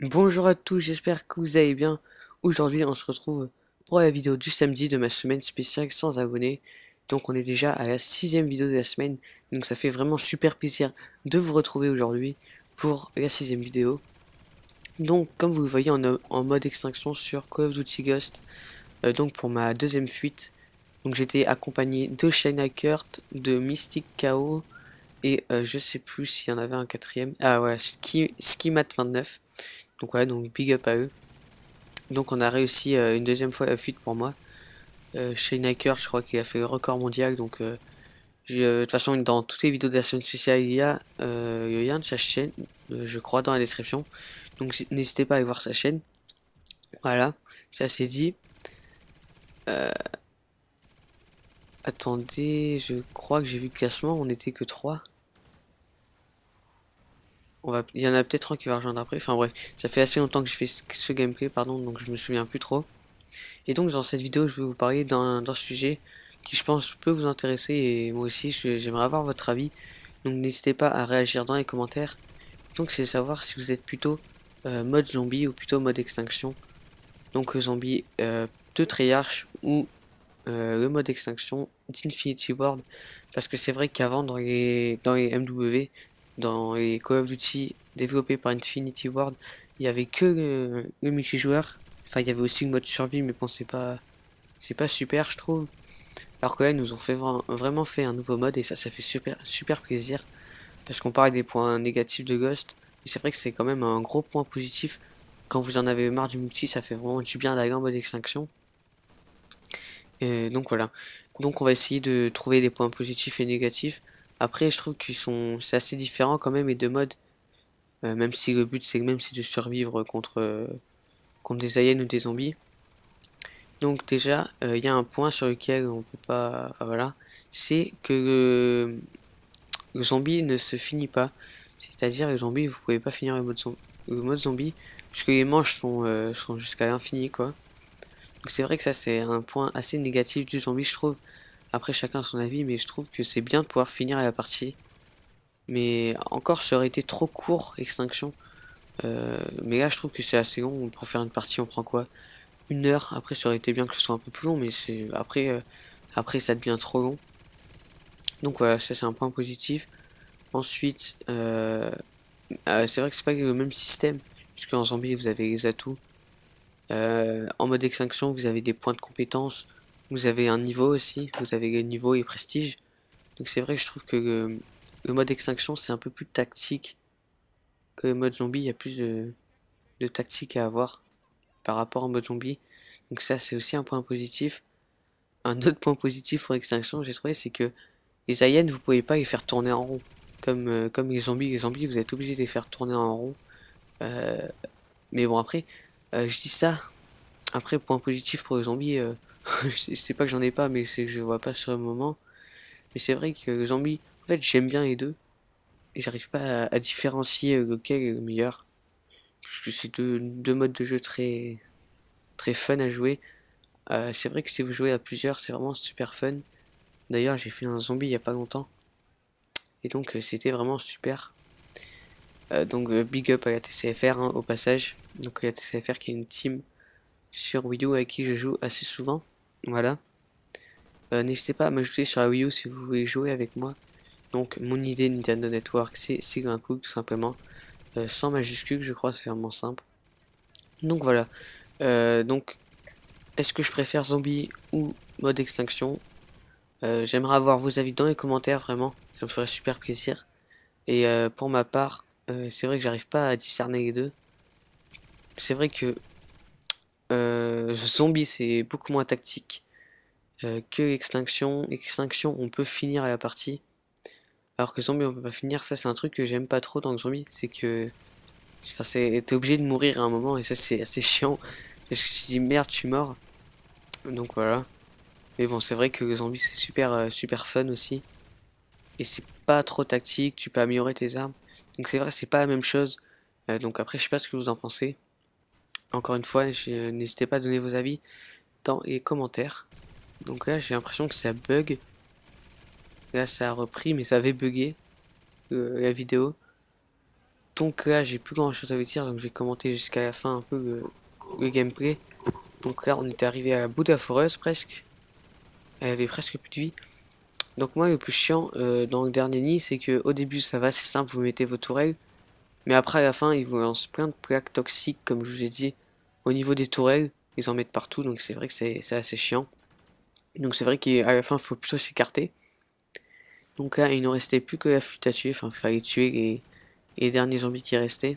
Bonjour à tous, j'espère que vous allez bien. Aujourd'hui, on se retrouve pour la vidéo du samedi de ma semaine spéciale sans abonnés. Donc, on est déjà à la sixième vidéo de la semaine. Donc, ça fait vraiment super plaisir de vous retrouver aujourd'hui pour la sixième vidéo. Donc, comme vous le voyez en mode extinction sur Call of Duty Ghost, donc pour ma deuxième fuite. Donc, j'étais accompagné de Shayna Kurt, de Mystic KO et je sais plus s'il y en avait un quatrième. Ah ouais, Skimat29. Donc ouais, donc big up à eux. Donc on a réussi une deuxième fois la fuite pour moi. Shane Hacker, je crois qu'il a fait le record mondial. Donc de toute façon, dans toutes les vidéos de la semaine spéciale, il y a le lien de sa chaîne, je crois, dans la description. Donc n'hésitez pas à aller voir sa chaîne. Voilà, c'est assez dit. Attendez, je crois que j'ai vu le classement, on n'était que 3. Il y en a peut-être un qui va rejoindre après. Enfin bref, ça fait assez longtemps que j'ai fait ce gameplay, pardon, donc je me souviens plus trop. Et donc dans cette vidéo, je vais vous parler d'un sujet qui je pense peut vous intéresser et moi aussi j'aimerais avoir votre avis. Donc n'hésitez pas à réagir dans les commentaires. Donc c'est de savoir si vous êtes plutôt mode zombie ou plutôt mode extinction. Donc zombie de Treyarch ou le mode extinction d'Infinity Ward. Parce que c'est vrai qu'avant dans les MW, dans les Call of Duty développés par Infinity Ward, il y avait que le multijoueur. Enfin il y avait aussi le mode survie mais bon c'est pas super je trouve. Alors que là ils nous ont fait vraiment fait un nouveau mode et ça fait super plaisir. Parce qu'on parle des points négatifs de Ghost. Et c'est vrai que c'est quand même un gros point positif. Quand vous en avez marre du multi, ça fait vraiment du bien d'aller en mode extinction. Et donc voilà. Donc on va essayer de trouver des points positifs et négatifs. Après je trouve c'est assez différent quand même les deux modes. Même si le but c'est de survivre contre des aliens ou des zombies. Donc déjà, il y a un point sur lequel on peut pas, enfin voilà, c'est que le zombie ne se finit pas. C'est-à-dire le zombie, vous pouvez pas finir le mode zombie, puisque les manches sont jusqu'à l'infini quoi. Donc c'est vrai que ça c'est un point assez négatif du zombie je trouve. Après chacun a son avis, mais je trouve que c'est bien de pouvoir finir la partie. Mais encore ça aurait été trop court, Extinction. Mais là je trouve que c'est assez long. Pour faire une partie on prend quoi? 1 heure. Après ça aurait été bien que ce soit un peu plus long, mais après ça devient trop long. Donc voilà, ça c'est un point positif. Ensuite, c'est vrai que c'est pas le même système, puisque en zombie vous avez les atouts. En mode extinction, vous avez des points de compétence, vous avez un niveau aussi, vous avez les niveaux et prestige. Donc c'est vrai que je trouve que le mode extinction c'est un peu plus tactique que le mode zombie, il y a plus de tactique à avoir par rapport au mode zombie. Donc ça c'est aussi un point positif. Un autre point positif pour extinction, j'ai trouvé, c'est que les aliens, vous pouvez pas les faire tourner en rond. Comme les zombies, vous êtes obligé de les faire tourner en rond. Euh, mais bon, après, je dis ça. Après, point positif pour les zombies, je sais pas que j'en ai pas, mais c'est que je vois pas sur le moment. Mais c'est vrai que les zombies, en fait, j'aime bien les deux. Et j'arrive pas à différencier lequel est le meilleur. Parce que c'est deux modes de jeu très fun à jouer. C'est vrai que si vous jouez à plusieurs, c'est vraiment super fun. D'ailleurs, j'ai fait un zombie il y a pas longtemps. Et donc, c'était vraiment super. Donc big up à la TCFR hein, au passage. Donc la TCFR qui est une team sur Wii U avec qui je joue assez souvent. Voilà. N'hésitez pas à m'ajouter sur la Wii U si vous voulez jouer avec moi. Donc mon idée Nintendo Network c'est Siglincook tout simplement. Sans majuscule je crois c'est vraiment simple. Donc voilà. Donc est-ce que je préfère zombie ou mode extinction? J'aimerais avoir vos avis dans les commentaires vraiment. Ça me ferait super plaisir. Et pour ma part, c'est vrai que j'arrive pas à discerner les deux. C'est vrai que zombie, c'est beaucoup moins tactique que Extinction. Extinction, on peut finir la partie. Alors que zombie, on peut pas finir. Ça, c'est un truc que j'aime pas trop dans le zombie. C'est que. Enfin, t'es obligé de mourir à un moment. Et ça, c'est assez chiant. Parce que tu te dis merde, je suis mort. Donc voilà. Mais bon, c'est vrai que le zombie, c'est super fun aussi. Et c'est pas trop tactique. Tu peux améliorer tes armes. Donc c'est vrai, c'est pas la même chose. Donc après, je sais pas ce que vous en pensez. Encore une fois, n'hésitez pas à donner vos avis dans les commentaires. Donc là, j'ai l'impression que ça bug. Là, ça a repris, mais ça avait bugué la vidéo. Donc là, j'ai plus grand chose à vous dire, donc je vais commenter jusqu'à la fin un peu le gameplay. Donc là, on était arrivé à bout de la foreuse presque. Elle avait presque plus de vie. Donc moi, le plus chiant dans le dernier nid, c'est que au début, ça va, c'est simple, vous mettez vos tourelles. Mais après, à la fin, ils vous lancent plein de plaques toxiques, comme je vous ai dit, au niveau des tourelles. Ils en mettent partout, donc c'est vrai que c'est assez chiant. Donc c'est vrai qu'à la fin, il faut plutôt s'écarter. Donc là, il ne restait plus que la flûte à tuer, enfin, il fallait tuer les derniers zombies qui restaient.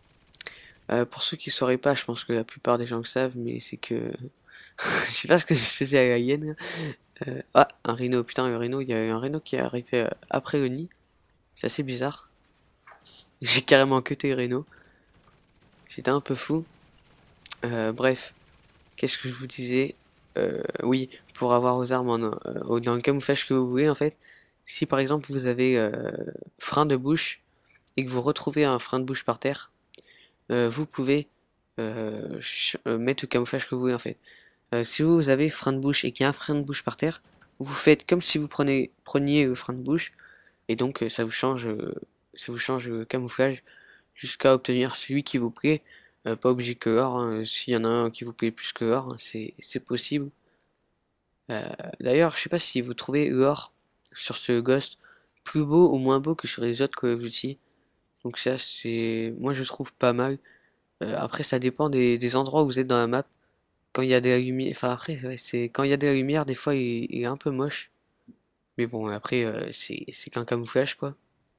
Pour ceux qui sauraient pas, je pense que la plupart des gens le savent, mais c'est que... je sais pas ce que je faisais à la hyène. Ah, un rhino, putain, le rhino, il y a eu un rhino qui est arrivé après le nid. C'est assez bizarre. J'ai carrément cuté le rhino. J'étais un peu fou. Bref, qu'est-ce que je vous disais? Oui, pour avoir aux armes dans le camouflage que vous voulez, en fait, si par exemple vous avez frein de bouche et que vous retrouvez un frein de bouche par terre, vous pouvez mettre le camouflage que vous voulez en fait. Si vous avez frein de bouche et qu'il y a un frein de bouche par terre, vous faites comme si vous preniez le frein de bouche et donc ça vous change le camouflage jusqu'à obtenir celui qui vous plaît. Pas obligé que l'or, hein. S'il y en a un qui vous plaît plus que l'or, hein, c'est possible. D'ailleurs, je sais pas si vous trouvez l'or sur ce Ghost plus beau ou moins beau que sur les autres Call of Duty. Donc ça, moi je trouve pas mal. Après, ça dépend des endroits où vous êtes dans la map. Quand il y a de la lumière, enfin après, ouais, c'est quand il y a de la lumière, des fois il est un peu moche. Mais bon, après, c'est qu'un camouflage quoi.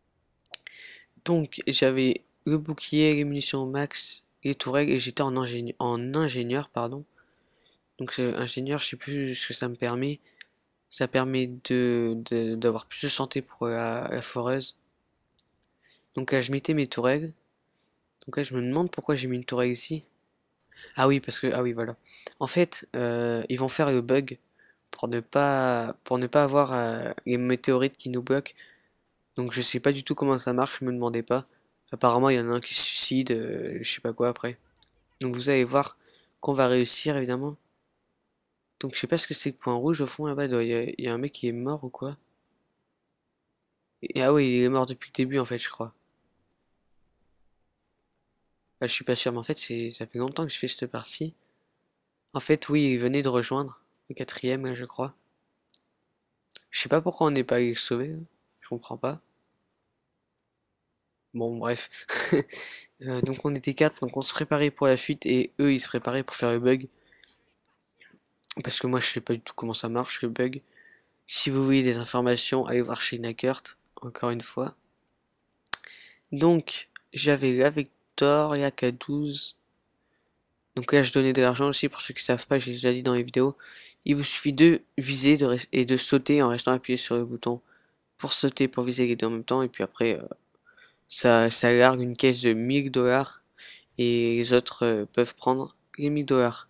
Donc j'avais le bouclier, les munitions max, les tourelles et j'étais en ingénieur, pardon. Donc ingénieur, je sais plus ce que ça me permet. Ça permet d'avoir plus de santé pour la foreuse. Donc là, je mettais mes tourelles. Donc là, je me demande pourquoi j'ai mis une tourelle ici. Ah oui, parce que ah oui, voilà. En fait, ils vont faire le bug pour ne pas avoir les météorites qui nous bloquent. Donc je sais pas du tout comment ça marche, je me demandais pas. Apparemment, il y en a un qui se suicide, je sais pas quoi après. Donc vous allez voir qu'on va réussir évidemment. Donc je sais pas ce que c'est le point rouge au fond là-bas, il y a un mec qui est mort ou quoi. Ah oui, il est mort depuis le début en fait, je crois. Ah, je suis pas sûr, mais en fait ça fait longtemps que je fais cette partie. En fait, oui, il venait de rejoindre le quatrième là, je crois. Je sais pas pourquoi on n'est pas allé le sauver, là. Je comprends pas. Bon, bref. Donc on était quatre, donc on se préparait pour la fuite et eux ils se préparaient pour faire le bug. Parce que moi je sais pas du tout comment ça marche le bug. Si vous voulez des informations, allez voir chez Nakert, encore une fois. Donc j'avais la Victor, K12. Donc là je donnais de l'argent aussi pour ceux qui savent pas, j'ai déjà dit dans les vidéos. Il vous suffit de viser et de sauter en restant appuyé sur le bouton pour sauter, pour viser les deux en même temps. Et puis après ça largue une caisse de 1000 $ et les autres peuvent prendre les 1000 $.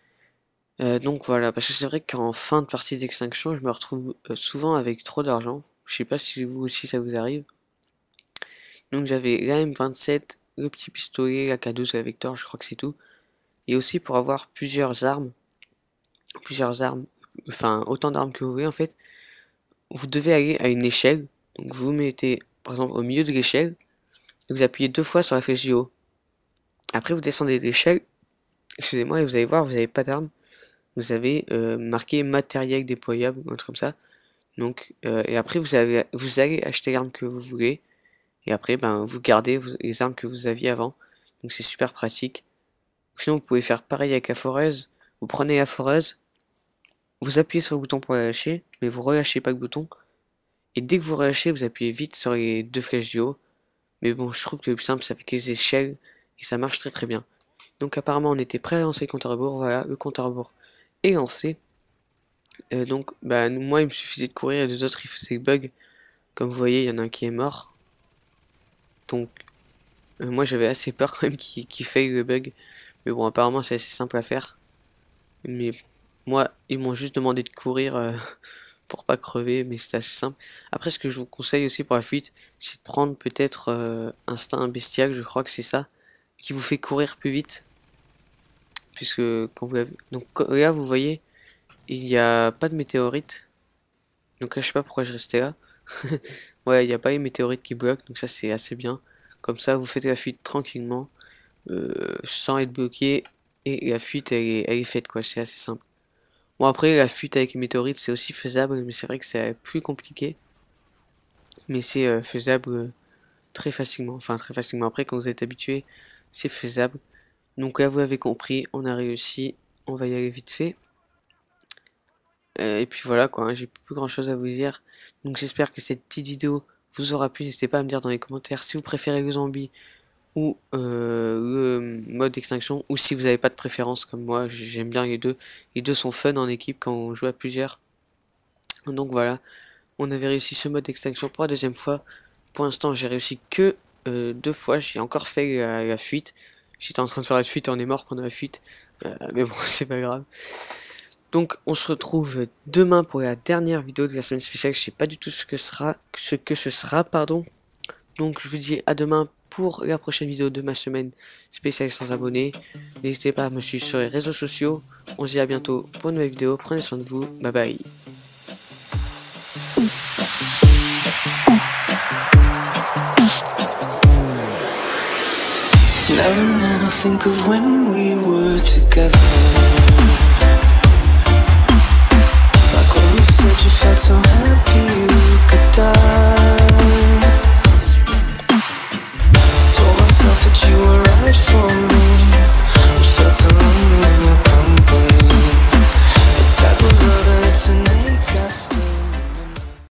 Donc voilà, parce que c'est vrai qu'en fin de partie d'extinction, je me retrouve souvent avec trop d'argent. Je sais pas si vous aussi ça vous arrive. Donc j'avais la M27, le petit pistolet, la K12, la Vector, je crois que c'est tout. Et aussi pour avoir plusieurs armes, enfin autant d'armes que vous voulez en fait, vous devez aller à une échelle. Donc vous vous mettez par exemple au milieu de l'échelle, et vous appuyez deux fois sur la flèche du haut. Après vous descendez de l'échelle, excusez-moi, et vous allez voir, vous n'avez pas d'armes. Vous avez marqué matériel déployable, un truc comme ça. Donc, et après vous allez acheter l'arme que vous voulez. Et après, ben, vous gardez les armes que vous aviez avant. Donc c'est super pratique. Sinon, vous pouvez faire pareil avec la foreuse. Vous prenez la foreuse, vous appuyez sur le bouton pour la lâcher, mais vous relâchez pas le bouton. Et dès que vous relâchez, vous appuyez vite sur les deux flèches du haut. Mais bon, je trouve que le plus simple, c'est avec les échelles. Et ça marche très très bien. Donc apparemment, on était prêt à lancer le compte à rebours. Voilà, le compte à rebours est lancé. Donc, bah, moi, il me suffisait de courir et les autres, ils faisaient le bug. Comme vous voyez, il y en a un qui est mort. Donc, moi, j'avais assez peur quand même qu'il faille le bug. Mais bon, apparemment, c'est assez simple à faire. Mais moi, ils m'ont juste demandé de courir pour pas crever, mais c'était assez simple. Après, ce que je vous conseille aussi pour la fuite, c'est de prendre peut-être Instinct Bestial, je crois que c'est ça, qui vous fait courir plus vite. Puisque quand vous avez... Donc là, vous voyez, il n'y a pas de météorite. Donc là, je sais pas pourquoi je restais là. Ouais, il n'y a pas une météorite qui bloque, donc ça c'est assez bien. Comme ça, vous faites la fuite tranquillement, sans être bloqué, et la fuite, elle est faite, quoi. C'est assez simple. Bon, après, la fuite avec les météorites, c'est aussi faisable, mais c'est vrai que c'est plus compliqué. Mais c'est faisable très facilement. Enfin, très facilement. Après, quand vous êtes habitué, c'est faisable. Donc là, vous avez compris, on a réussi. On va y aller vite fait. Et puis voilà, quoi, hein, j'ai plus grand chose à vous dire. Donc j'espère que cette petite vidéo vous aura plu. N'hésitez pas à me dire dans les commentaires si vous préférez le zombie ou le mode d'extinction, ou si vous n'avez pas de préférence comme moi. J'aime bien les deux. Les deux sont fun en équipe quand on joue à plusieurs. Donc voilà, on avait réussi ce mode d'extinction pour la deuxième fois. Pour l'instant, j'ai réussi que 2 fois. J'ai encore fait la fuite. J'étais en train de faire la fuite et on est mort pendant la fuite. Mais bon, c'est pas grave. Donc on se retrouve demain pour la dernière vidéo de la semaine spéciale. Je sais pas du tout ce que ce sera, pardon. Donc je vous dis à demain pour la prochaine vidéo de ma semaine spéciale sans abonnés. N'hésitez pas à me suivre sur les réseaux sociaux. On se dit à bientôt pour une nouvelle vidéo. Prenez soin de vous. Bye bye. Now and then I think of when we were together. Like when you said you felt so happy you could die.